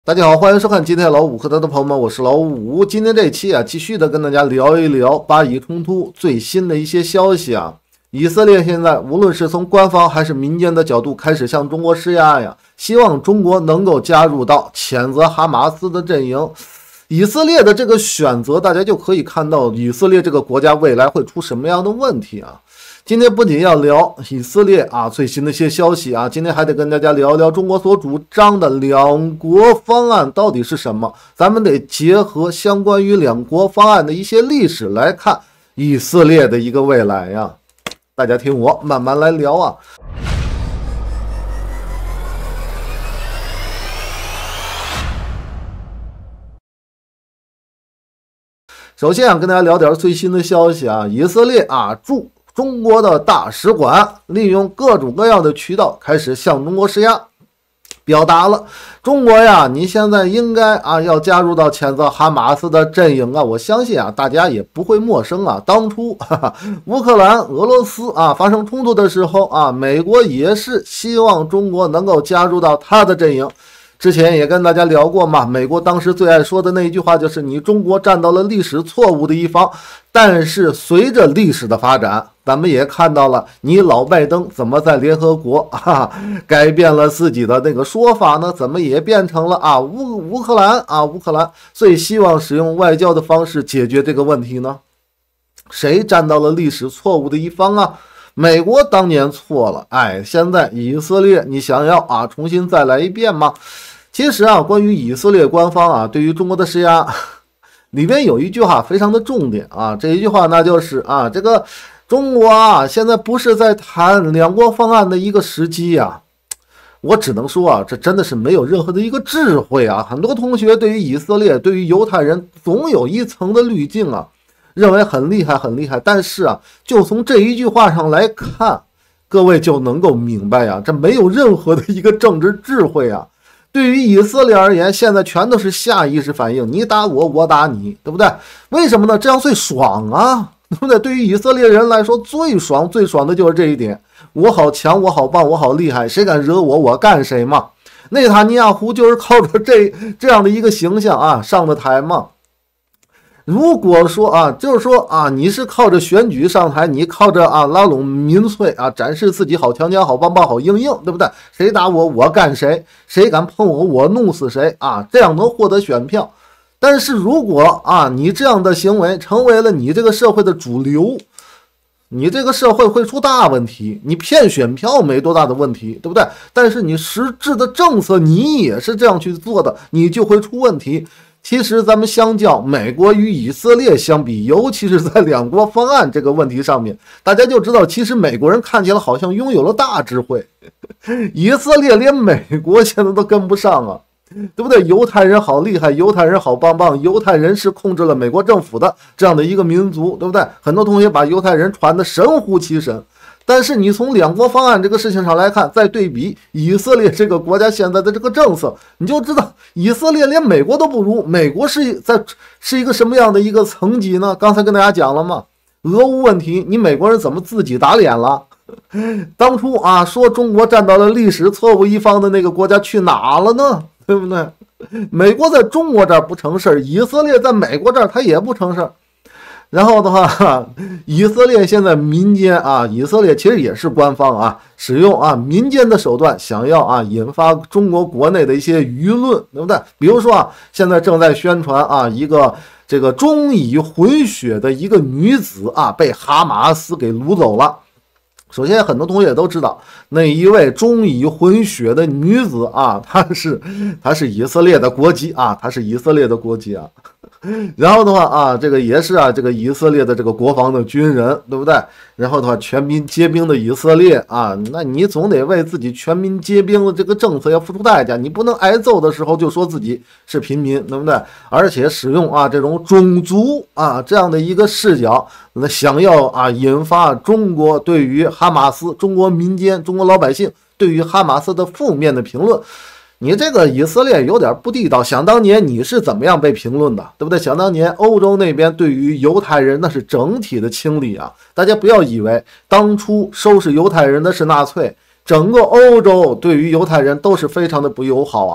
大家好，欢迎收看今天老五课堂的朋友们，我是老五。今天这一期继续的跟大家聊一聊巴以冲突最新的一些消息啊。以色列现在无论是从官方还是民间的角度开始向中国施压呀，希望中国能够加入到谴责哈马斯的阵营。以色列的这个选择，大家就可以看到以色列这个国家未来会出什么样的问题啊。今天不仅要聊以色列最新的一些消息啊，今天还得跟大家聊一聊中国所主张的两国方案到底是什么。咱们得结合相关于两国方案的一些历史来看以色列的一个未来呀。大家听我慢慢来聊啊。首先跟大家聊点最新的消息啊，以色列驻中国的大使馆利用各种各样的渠道开始向中国施压，表达了中国呀，你现在应该要加入到谴责哈马斯的阵营啊。我相信大家也不会陌生啊。当初乌克兰、俄罗斯发生冲突的时候美国也是希望中国能够加入到他的阵营。之前也跟大家聊过嘛，美国当时最爱说的那一句话就是你中国站到了历史错误的一方。但是随着历史的发展，咱们也看到了你老拜登怎么在联合国改变了自己的那个说法呢？怎么也变成了乌克兰最希望使用外交的方式解决这个问题呢？谁站到了历史错误的一方啊？美国当年错了，现在以色列你想要重新再来一遍吗？其实关于以色列官方对于中国的施压，里边有一句话非常的重点这一句话那就是这个中国现在不是在谈两国方案的一个时机我只能说这真的是没有任何的一个智慧很多同学对于以色列、对于犹太人总有一层的滤镜认为很厉害很厉害，但是就从这一句话上来看，各位就能够明白这没有任何的一个政治智慧对于以色列而言，现在全都是下意识反应，你打我，我打你，对不对？为什么呢？这样最爽对不对？对于以色列人来说，最爽的就是这一点，我好强，我好棒，我好厉害，谁敢惹我，我干谁嘛。内塔尼亚胡就是靠着这样的一个形象上的台嘛。如果说就是说你是靠着选举上台，你靠着拉拢民粹展示自己好强强、好棒棒、好硬硬，对不对？谁打我，我干谁，谁敢碰我，我弄死谁这样能获得选票。但是如果你这样的行为成为了你这个社会的主流，你这个社会会出大问题。你骗选票没多大的问题，对不对？但是你实质的政策你也是这样去做的，你就会出问题。其实咱们相较美国与以色列相比，尤其是在两国方案这个问题上面，大家就知道其实美国人看起来好像拥有了大智慧，以色列连美国现在都跟不上对不对？犹太人好厉害，犹太人好棒棒，犹太人是控制了美国政府的这样的一个民族，对不对？很多同学把犹太人传得神乎其神。但是你从两国方案这个事情上来看，再对比以色列这个国家现在的这个政策，你就知道以色列连美国都不如。美国是一个什么样的一个层级呢？刚才跟大家讲了嘛，俄乌问题，你美国人怎么自己打脸了？当初说中国站到了历史错误一方的那个国家去哪了呢？对不对？美国在中国这儿不成事儿，以色列在美国这儿他也不成事儿。然后的话，以色列现在民间以色列其实也是官方使用民间的手段，想要引发中国国内的一些舆论，对不对？比如说现在正在宣传一个这个中以混血的一个女子被哈马斯给掳走了。首先很多同学也都知道，那一位中以混血的女子她是以色列的国籍她是以色列的国籍然后的话这个也是这个以色列的这个国防的军人，对不对？然后的话全民皆兵的以色列那你总得为自己全民皆兵的这个政策要付出代价，你不能挨揍的时候就说自己是平民，对不对？而且使用这种种族这样的一个视角，那想要引发中国对于哈马斯、中国民间、中国老百姓对于哈马斯的负面的评论。你这个以色列有点不地道，想当年你是怎么样被评论的，对不对？想当年欧洲那边对于犹太人那是整体的清理大家不要以为当初收拾犹太人的是纳粹，整个欧洲对于犹太人都是非常的不友好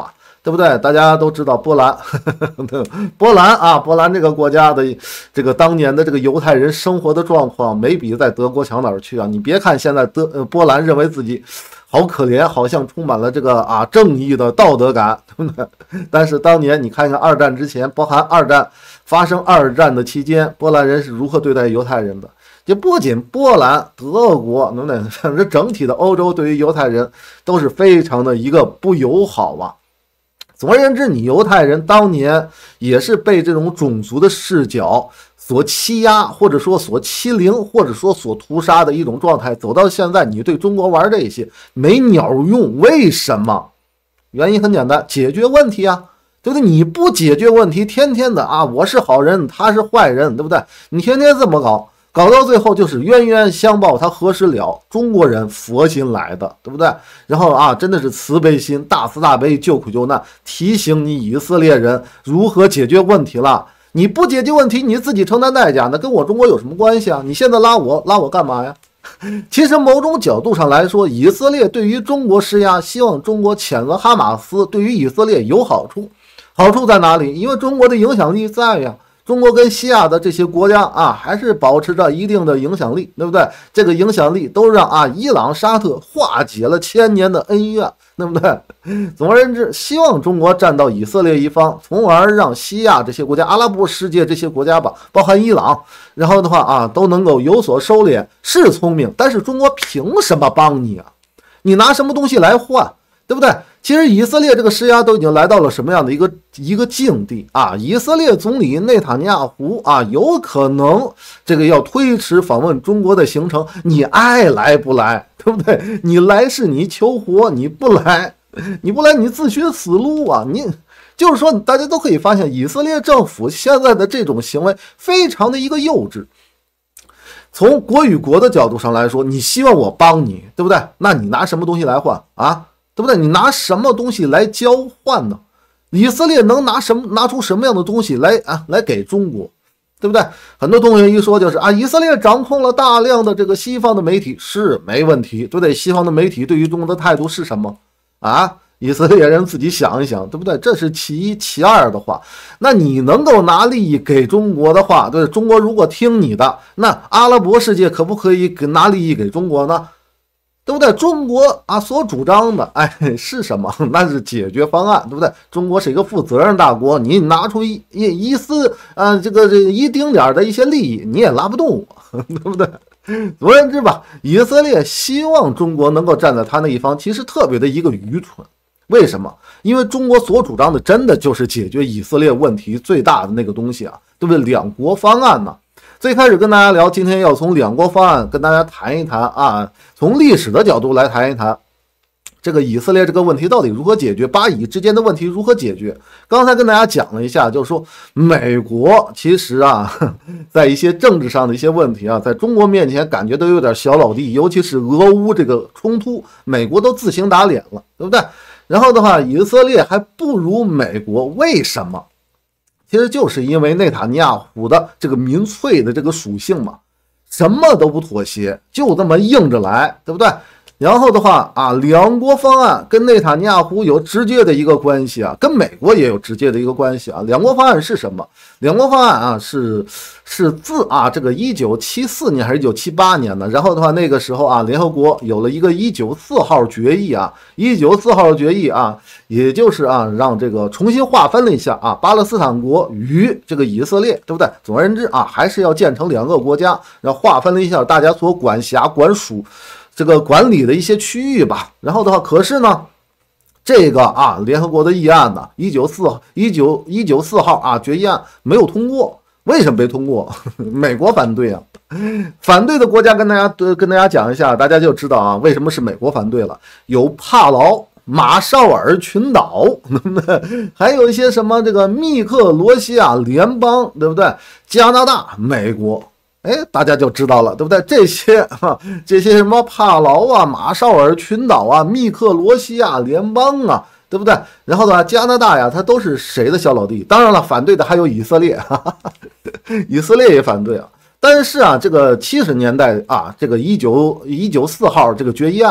对不对？大家都知道波兰，波兰啊，波兰这个国家的这个当年的这个犹太人生活的状况，没比在德国强哪儿去啊！你别看现在波兰认为自己好可怜，好像充满了这个正义的道德感，对不对？但是当年你看看二战之前，包含发生二战的期间，波兰人是如何对待犹太人的？就不仅波兰、德国，对不对？甚至整体的欧洲对于犹太人都是非常的一个不友好啊。总而言之，你犹太人当年也是被这种种族的视角所欺压，或者说所欺凌，或者说所屠杀的一种状态。走到现在，你对中国玩这些没鸟用，为什么？原因很简单，解决问题啊，对不对？你不解决问题，天天的我是好人，他是坏人，对不对？你天天这么搞到最后就是冤冤相报他何时了？中国人佛心来的，对不对？然后真的是慈悲心，大慈大悲，救苦救难，提醒你以色列人如何解决问题了。你不解决问题，你自己承担代价，那跟我中国有什么关系啊？你现在拉我干嘛呀？其实某种角度上来说，以色列对于中国施压，希望中国谴责哈马斯，对于以色列有好处。好处在哪里？因为中国的影响力在呀。中国跟西亚的这些国家还是保持着一定的影响力，对不对？这个影响力都让伊朗、沙特化解了千年的恩怨，对不对？总而言之，希望中国站到以色列一方，从而让西亚这些国家、阿拉伯世界这些国家吧，包含伊朗，然后的话都能够有所收敛。是聪明，但是中国凭什么帮你啊？你拿什么东西来换？对不对？其实以色列这个施压都已经来到了什么样的一个境地啊？以色列总理内塔尼亚胡有可能这个要推迟访问中国的行程，你爱来不来，对不对？你来是你求活，你不来你自寻死路啊！你就是说，大家都可以发现，以色列政府现在的这种行为非常的一个幼稚。从国与国的角度上来说，你希望我帮你，对不对？那你拿什么东西来换啊？对不对？你拿什么东西来交换呢？以色列能拿出什么样的东西来给中国，对不对？很多同学一说就是以色列掌控了大量的这个西方的媒体，是没问题，对不对？西方的媒体对于中国的态度是什么以色列人自己想一想，对不对？这是其一。其二的话，那你能够拿利益给中国的话，对中国如果听你的，那阿拉伯世界可不可以拿利益给中国呢？对不对？中国所主张的是什么？那是解决方案，对不对？中国是一个负责任大国，你拿出一丝这个一丁点的一些利益，你也拉不动我，对不对？总而言之吧，以色列希望中国能够站在他那一方，其实特别的一个愚蠢。为什么？因为中国所主张的真的就是解决以色列问题最大的那个东西对不对？两国方案呢？最开始跟大家聊，今天要从两国方案跟大家谈一谈从历史的角度来谈一谈这个以色列这个问题到底如何解决，巴以之间的问题如何解决。刚才跟大家讲了一下，就是说美国其实在一些政治上的一些问题在中国面前感觉都有点小老弟，尤其是俄乌这个冲突，美国都自行打脸了，对不对？然后的话，以色列还不如美国，为什么？其实就是因为内塔尼亚胡的这个民粹的这个属性嘛，什么都不妥协，就这么硬着来，对不对？然后的话两国方案跟内塔尼亚胡有直接的一个关系跟美国也有直接的一个关系两国方案是什么？两国方案是自这个1974年还是1978年呢？然后的话，那个时候联合国有了一个194号决议194号决议也就是让这个重新划分了一下巴勒斯坦国与这个以色列，对不对？总而言之还是要建成两个国家，然后划分了一下大家所管辖管属这个管理的一些区域吧。然后的话，可是呢，这个联合国的议案呢，194号决议案没有通过。为什么没通过？美国反对反对的国家跟大家讲一下，大家就知道为什么是美国反对了。有帕劳、马绍尔群岛，对不对？还有一些什么这个密克罗西亚联邦，对不对？加拿大、美国。大家就知道了，对不对？这些什么帕劳马绍尔群岛密克罗西亚联邦对不对？然后呢，加拿大呀，它都是谁的小老弟？当然了，反对的还有以色列，以色列也反对但是这个70年代这个194号这个决议案，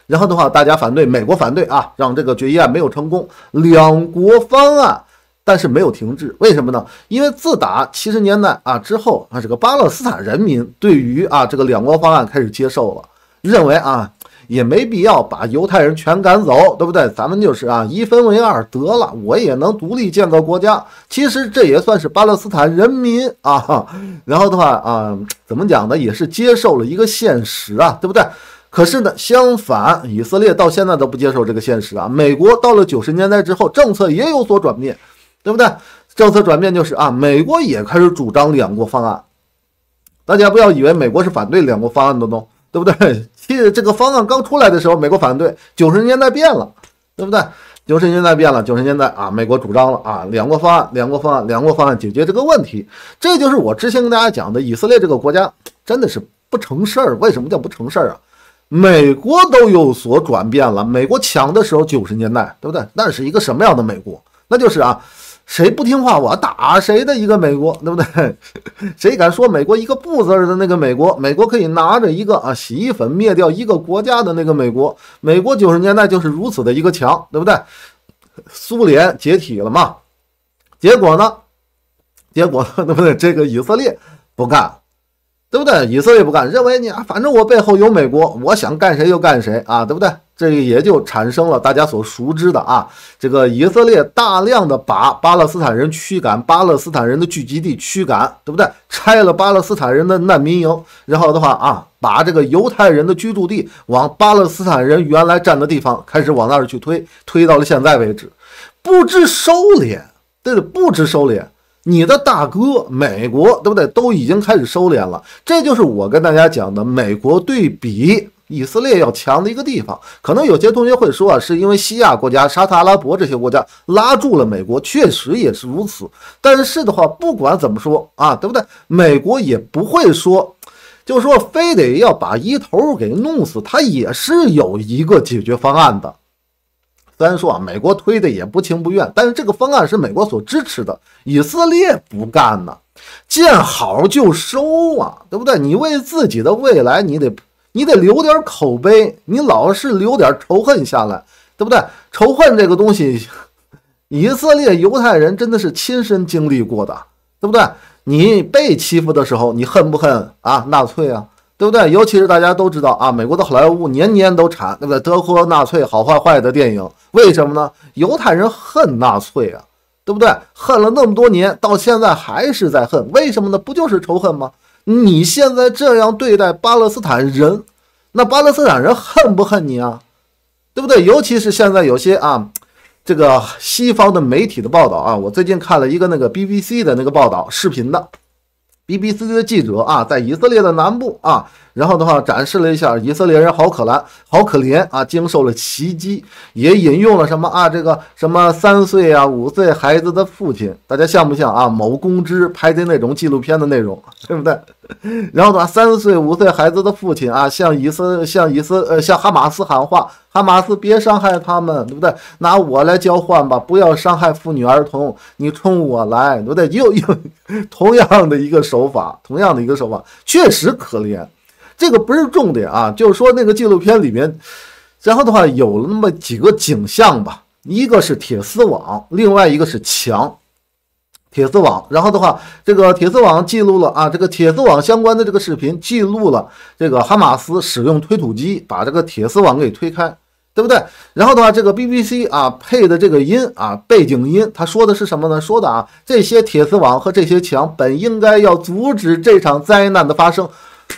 然后的话，大家反对，美国反对啊，让这个决议案没有成功，两国方案。但是没有停滞，为什么呢？因为自打70年代啊之后啊，这个巴勒斯坦人民对于啊这个两国方案开始接受了，认为啊也没必要把犹太人全赶走，对不对？咱们就是啊一分为二得了，我也能独立建个国家。其实这也算是巴勒斯坦人民啊，然后的话啊怎么讲呢？也是接受了一个现实啊，对不对？可是呢，相反，以色列到现在都不接受这个现实啊。美国到了90年代之后，政策也有所转变。对不对？政策转变就是啊，美国也开始主张两国方案。大家不要以为美国是反对两国方案的东，对不对？其实这个方案刚出来的时候，美国反对，90年代变了，对不对？90年代变了，90年代啊，美国主张了啊，两国方案，两国方案，两国方案解决这个问题。这就是我之前跟大家讲的，以色列这个国家真的是不成事儿。为什么叫不成事儿啊？美国都有所转变了。美国强的时候90年代，对不对？那是一个什么样的美国？那就是啊。谁不听话我打谁的一个美国，对不对？谁敢说美国一个不字的那个美国，美国可以拿着一个啊洗衣粉灭掉一个国家的那个美国，美国90年代就是如此的一个强，对不对？苏联解体了嘛，结果呢，对不对？这个以色列不干，对不对？以色列不干，认为你啊，反正我背后有美国，我想干谁就干谁啊，对不对？这也就产生了大家所熟知的啊，这个以色列大量的把巴勒斯坦人驱赶，巴勒斯坦人的聚集地驱赶，对不对？拆了巴勒斯坦人的难民营，然后的话啊，把这个犹太人的居住地往巴勒斯坦人原来占的地方开始往那儿去推到了现在为止，不知收敛，对的，不知收敛。你的大哥美国，对不对？都已经开始收敛了，这就是我跟大家讲的美国对比以色列要强的一个地方。可能有些同学会说啊，是因为西亚国家沙特阿拉伯这些国家拉住了美国，确实也是如此。但是的话，不管怎么说啊，对不对？美国也不会说，就是说非得要把一头给弄死，它也是有一个解决方案的。虽然说啊，美国推的也不情不愿，但是这个方案是美国所支持的，以色列不干呢，见好就收啊，对不对？你为自己的未来，你得留点口碑，你老是留点仇恨下来，对不对？仇恨这个东西，以色列犹太人真的是亲身经历过的，对不对？你被欺负的时候，你恨不恨啊？纳粹啊？对不对？尤其是大家都知道啊，美国的好莱坞年年都产，对不对？德国纳粹好坏坏的电影，为什么呢？犹太人恨纳粹啊，对不对？恨了那么多年，到现在还是在恨，为什么呢？不就是仇恨吗？你现在这样对待巴勒斯坦人，那巴勒斯坦人恨不恨你啊？对不对？尤其是现在有些啊，这个西方的媒体的报道啊，我最近看了一个那个 BBC 的那个报道，视频的。BBC 的记者啊，在以色列的南部啊，然后的话展示了一下以色列人好可怜啊，经受了袭击，也引用了什么啊，这个什么3岁啊、5岁孩子的父亲，大家像不像啊？某公知拍的那种纪录片的内容，对不对？然后的话，3岁、5岁孩子的父亲啊，向哈马斯喊话，哈马斯别伤害他们，对不对？拿我来交换吧，不要伤害妇女儿童，你冲我来，对不对？又同样的一个手法，确实可怜。这个不是重点啊，就是说那个纪录片里面，然后的话有了那么几个景象吧，一个是铁丝网，另外一个是墙。铁丝网，然后的话，这个铁丝网记录了啊，这个铁丝网相关的这个视频记录了这个哈马斯使用推土机把这个铁丝网给推开，对不对？然后的话，这个 BBC 啊配的这个音啊背景音，他说的是什么呢？说的啊，这些铁丝网和这些墙本应该要阻止这场灾难的发生。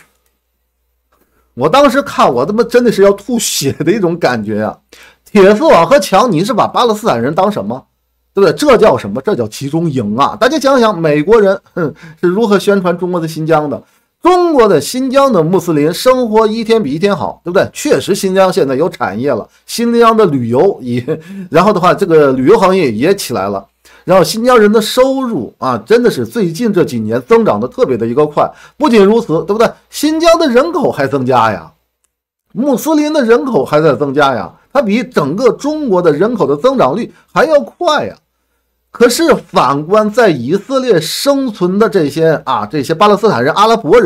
我当时看我他妈真的是要吐血的一种感觉啊！铁丝网和墙，你是把巴勒斯坦人当什么？对不对？这叫什么？这叫集中营啊！大家想想，美国人是如何宣传中国的新疆的？中国的新疆的穆斯林生活一天比一天好，对不对？确实，新疆现在有产业了，新疆的旅游也，然后的话，这个旅游行业也起来了。然后新疆人的收入啊，真的是最近这几年增长的特别的一个快。不仅如此，对不对？新疆的人口还增加呀，穆斯林的人口还在增加呀，它比整个中国的人口的增长率还要快呀。可是反观在以色列生存的这些巴勒斯坦人、阿拉伯人吧，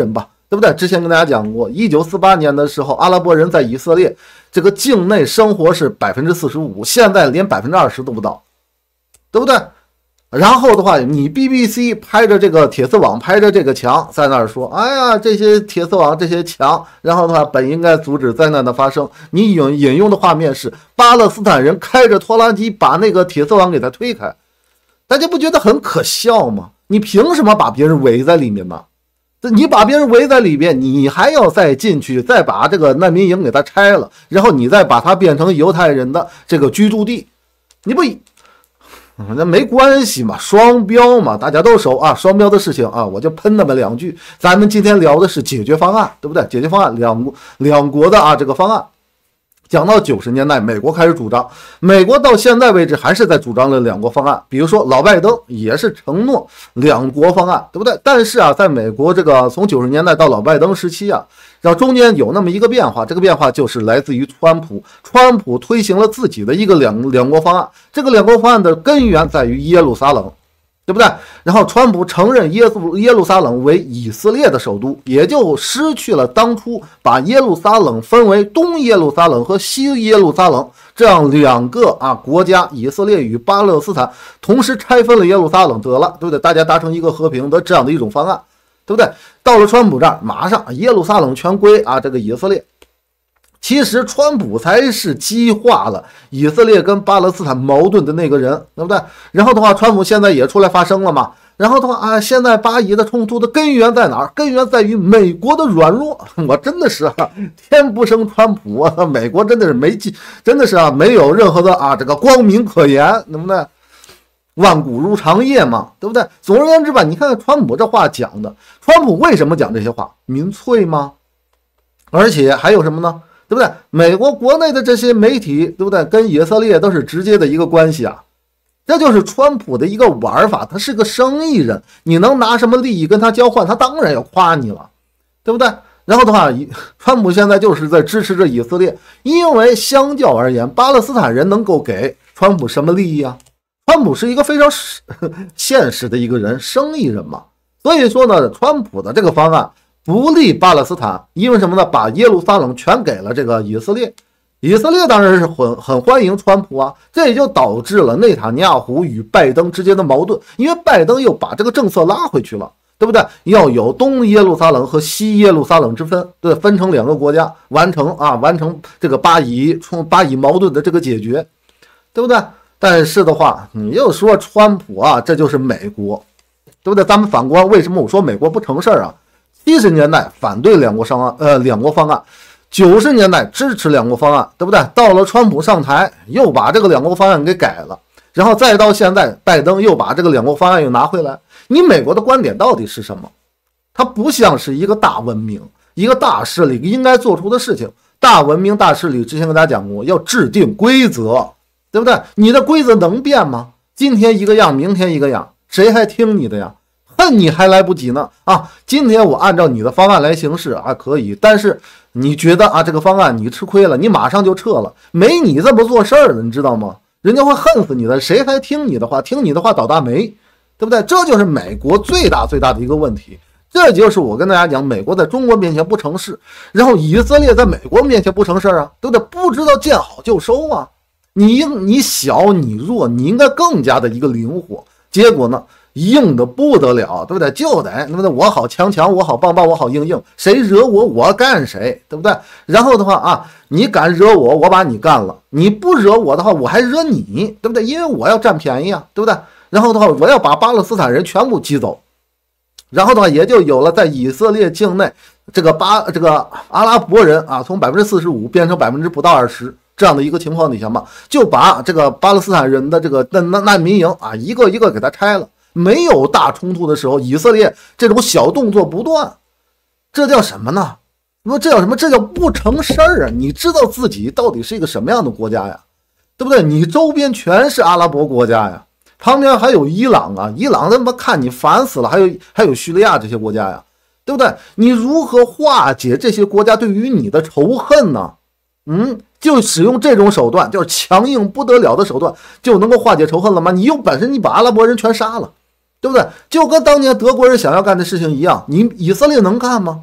对不对？之前跟大家讲过，1948年的时候，阿拉伯人在以色列这个境内生活是45%，现在连20%都不到，对不对？然后的话，你 BBC 拍着这个铁丝网，拍着这个墙，在那儿说，哎呀，这些铁丝网，这些墙，然后的话，本应该阻止灾难的发生。你引用的画面是巴勒斯坦人开着拖拉机把那个铁丝网给它推开，大家不觉得很可笑吗？你凭什么把别人围在里面呢？你把别人围在里面，你还要再进去，再把这个难民营给它拆了，然后你再把它变成犹太人的这个居住地，你不？那没关系嘛，双标嘛，大家都熟啊。双标的事情啊，我就喷那么2句。咱们今天聊的是解决方案，对不对？解决方案，两国的啊这个方案。讲到90年代，美国开始主张，美国到现在为止还是在主张了2国方案。比如说老拜登也是承诺2国方案，对不对？但是啊，在美国这个从90年代到老拜登时期啊，然后中间有那么一个变化，这个变化就是来自于川普。川普推行了自己的一个两国方案，这个2国方案的根源在于耶路撒冷，对不对？然后川普承认耶路撒冷为以色列的首都，也就失去了当初把耶路撒冷分为东耶路撒冷和西耶路撒冷这样2个国家，以色列与巴勒斯坦同时拆分了耶路撒冷得了，对不对？大家达成一个和平的这样的一种方案，对不对？到了川普这儿，马上耶路撒冷全归这个以色列。其实川普才是激化了以色列跟巴勒斯坦矛盾的那个人，对不对？然后的话，川普现在也出来发声了嘛。然后的话现在巴以的冲突的根源在哪儿？根源在于美国的软弱。我真的是天不生川普啊，美国真的是真的是没有任何的这个光明可言，对不对？万古如长夜嘛，对不对？总而言之吧，你看看川普这话讲的，川普为什么讲这些话？民粹吗？而且还有什么呢？对不对？美国国内的这些媒体，对不对？跟以色列都是直接的一个关系啊，这就是川普的一个玩法。他是个生意人，你能拿什么利益跟他交换？他当然要夸你了，对不对？然后的话，川普现在就是在支持着以色列，因为相较而言，巴勒斯坦人能够给川普什么利益啊？川普是一个非常现实的一个人，生意人嘛。所以说呢，川普的这个方案不利巴勒斯坦，因为什么呢？把耶路撒冷全给了这个以色列，以色列当然是很欢迎川普啊，这也就导致了内塔尼亚胡与拜登之间的矛盾，因为拜登又把这个政策拉回去了，对不对？要有东耶路撒冷和西耶路撒冷之分，对，分成2个国家，完成这个巴以矛盾的这个解决，对不对？但是的话，你又说川普这就是美国，对不对？咱们反观为什么我说美国不成事儿啊？70年代反对2国方案，90年代支持2国方案，对不对？到了川普上台，又把这个2国方案给改了，然后再到现在，拜登又把这个2国方案又拿回来。你美国的观点到底是什么？它不像是一个大文明、一个大势力应该做出的事情。大文明、大势力，之前跟大家讲过，要制定规则，对不对？你的规则能变吗？今天一个样，明天一个样，谁还听你的呀？恨你还来不及呢今天我按照你的方案来行事可以，但是你觉得这个方案你吃亏了，你马上就撤了，没你这么做事儿的，你知道吗？人家会恨死你的，谁还听你的话？听你的话倒大霉，对不对？这就是美国最大的一个问题。这就是我跟大家讲，美国在中国面前不成事，然后以色列在美国面前不成事对不对？不知道见好就收你小你弱，你应该更加的一个灵活，结果呢硬的不得了，对不对？就得对不对？我好强，我好棒，我好硬，谁惹我干谁，对不对？然后的话你敢惹我把你干了；你不惹我的话，我还惹你，对不对？因为我要占便宜对不对？然后的话，我要把巴勒斯坦人全部击走，然后的话，也就有了在以色列境内这个阿拉伯人从45%变成不到20%这样的一个情况底下嘛，就把这个巴勒斯坦人的这个难民营一个一个给他拆了。没有大冲突的时候，以色列这种小动作不断，这叫什么呢？这叫什么？这叫不成事儿你知道自己到底是一个什么样的国家呀？对不对？你周边全是阿拉伯国家呀，旁边还有伊朗伊朗他妈看你烦死了，还有叙利亚这些国家呀，对不对？你如何化解这些国家对于你的仇恨呢？就使用这种手段，就是强硬不得了的手段，就能够化解仇恨了吗？你有本事你把阿拉伯人全杀了，对不对？就跟当年德国人想要干的事情一样，你以色列能干吗？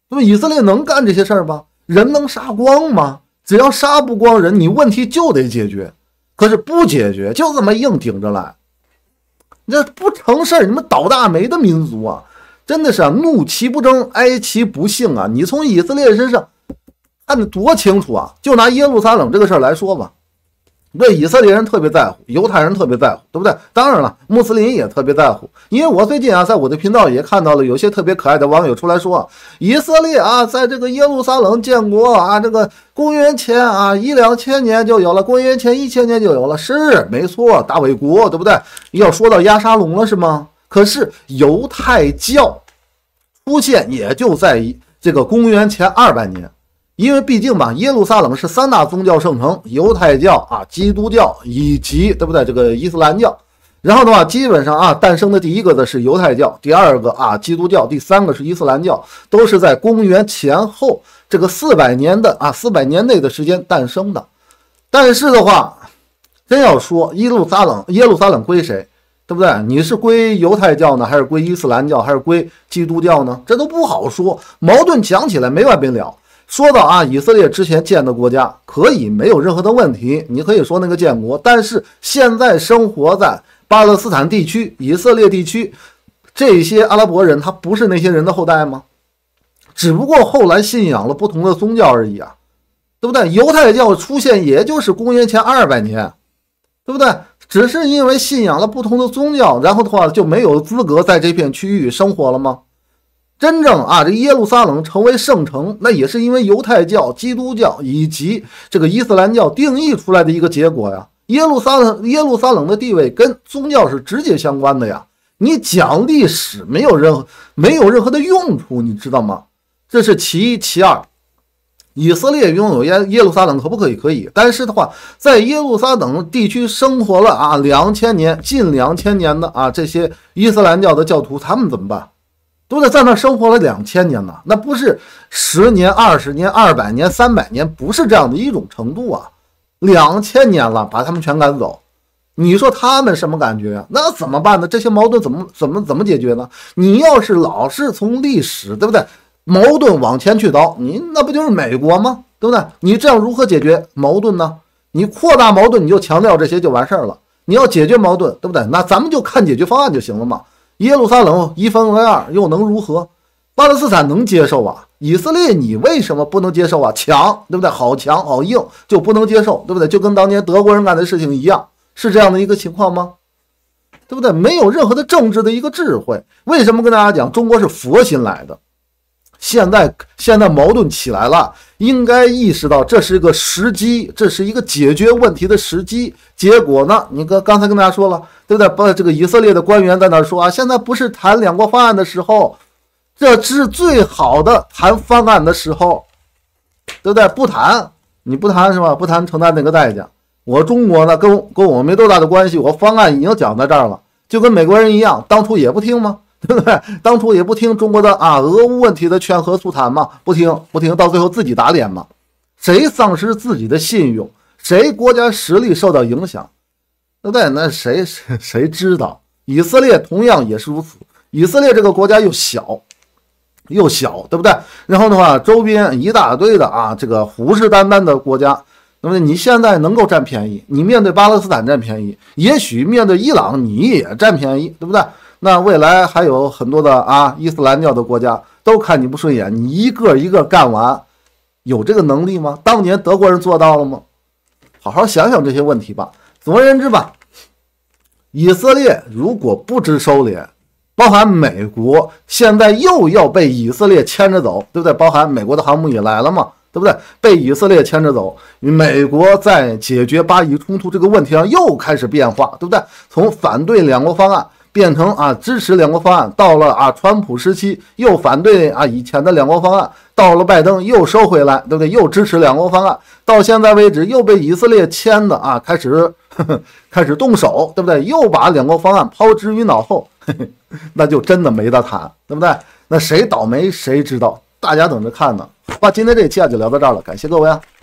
对吧？以色列能干这些事儿吗？人能杀光吗？只要杀不光人，你问题就得解决。可是不解决，就这么硬顶着来，这不成事儿。你们倒大霉的民族啊，真的是啊，怒其不争，哀其不幸啊！你从以色列身上看得多清楚啊！就拿耶路撒冷这个事儿来说吧。对以色列人特别在乎，犹太人特别在乎，对不对？当然了，穆斯林也特别在乎。因为我最近啊，在我的频道也看到了有些特别可爱的网友出来说，以色列啊，在这个耶路撒冷建国啊，这个公元前啊1-2千年就有了，公元前1000年就有了，是没错，大卫国，对不对？要说到亚沙龙了是吗？可是犹太教出现也就在这个公元前200年。因为毕竟吧，耶路撒冷是3大宗教圣城，犹太教啊、基督教以及对不对这个伊斯兰教。然后的话，基本上啊，诞生的第一个的是犹太教，第二个啊基督教，第三个是伊斯兰教，都是在公元前后这个400年内的时间诞生的。但是的话，真要说耶路撒冷归谁，对不对？你是归犹太教呢，还是归伊斯兰教，还是归基督教呢？这都不好说，矛盾讲起来没完没了。说到啊，以色列之前建的国家可以没有任何的问题，你可以说那个建国，但是现在生活在巴勒斯坦地区、以色列地区，这些阿拉伯人他不是那些人的后代吗？只不过后来信仰了不同的宗教而已啊，对不对？犹太教出现也就是公元前200年，对不对？只是因为信仰了不同的宗教，然后的话就没有资格在这片区域生活了吗？真正啊，这耶路撒冷成为圣城，那也是因为犹太教、基督教以及这个伊斯兰教定义出来的一个结果呀。耶路撒冷的地位跟宗教是直接相关的呀。你讲历史没有任何的用处，你知道吗？这是其一。其二，以色列拥有耶路撒冷可不可以？可以。但是的话，在耶路撒冷地区生活了啊2000年，近2000年的啊这些伊斯兰教的教徒，他们怎么办？都在那生活了2000年呢，那不是10年、20年、200年、300年，不是这样的一种程度啊！2000年了，把他们全赶走，你说他们什么感觉啊？那怎么办呢？这些矛盾怎么解决呢？你要是老是从历史，对不对？矛盾往前去倒，那不就是美国吗？对不对？你这样如何解决矛盾呢？你扩大矛盾，你就强调这些就完事儿了。你要解决矛盾，对不对？那咱们就看解决方案就行了嘛。耶路撒冷一分为二又能如何？巴勒斯坦能接受啊？以色列你为什么不能接受啊？强，对不对？好强好硬就不能接受，对不对？就跟当年德国人干的事情一样，是这样的一个情况吗？对不对？没有任何的政治的一个智慧。为什么跟大家讲中国是佛心来的？现在矛盾起来了，应该意识到这是一个时机，这是一个解决问题的时机。结果呢，你刚才跟大家说了，对不对？这个以色列的官员在那说啊，现在不是谈两国方案的时候，这是最好的谈方案的时候，对不对？不谈，你不谈是吧？不谈承担那个代价。我中国呢，跟我没多大的关系，我方案已经讲在这儿了，就跟美国人一样，当初也不听吗？对不对？当初也不听中国的俄乌问题的劝和促谈嘛，不听，到最后自己打脸嘛。谁丧失自己的信用，谁国家实力受到影响，对不对？那谁知道？以色列同样也是如此。以色列这个国家又小，对不对？然后的话，周边一大堆的这个虎视眈眈的国家，那么你现在能够占便宜，你面对巴勒斯坦占便宜，也许面对伊朗你也占便宜，对不对？那未来还有很多的伊斯兰教的国家都看你不顺眼，你一个一个干完，有这个能力吗？当年德国人做到了吗？好好想想这些问题吧。总而言之吧，以色列如果不知收敛，包含美国现在又要被以色列牵着走，对不对？包含美国的航母也来了嘛，对不对？被以色列牵着走，美国在解决巴以冲突这个问题上又开始变化，对不对？从反对两国方案变成支持两国方案，到了川普时期又反对以前的两国方案，到了拜登又收回来，对不对？又支持两国方案，到现在为止又被以色列牵的开始动手，对不对？又把两国方案抛之于脑后，那就真的没得谈，对不对？那谁倒霉谁知道，大家等着看呢。好吧，今天这期就聊到这儿了，感谢各位啊。